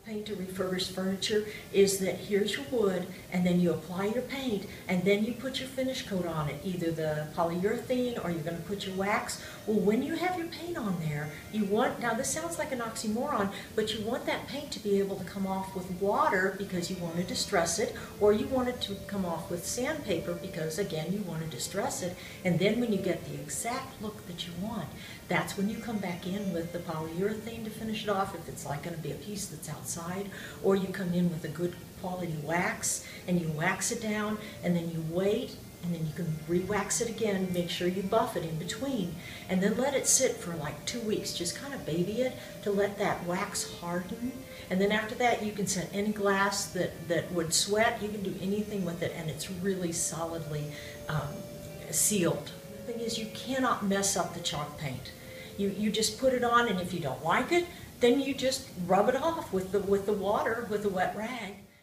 Paint to refurbish furniture is that here's your wood, and then you apply your paint, and then you put your finish coat on it, either the polyurethane or you're going to put your wax. Well, when you have your paint on there, you want, now this sounds like an oxymoron, but you want that paint to be able to come off with water because you want to distress it, or you want it to come off with sandpaper because, again, you want to distress it. And then when you get the exact look that you want, that's when you come back in with the polyurethane to finish it off, if it's like going to be a piece that's outside, or you come in with a good quality wax and you wax it down, and then you wait, and then you can re-wax it again, make sure you buff it in between, and then let it sit for like 2 weeks. Just kind of baby it to let that wax harden, and then after that you can set any glass that would sweat. You can do anything with it, and it's really solidly sealed. The thing is, you cannot mess up the chalk paint. You just put it on, and if you don't like it, then you just rub it off with the water, with a wet rag.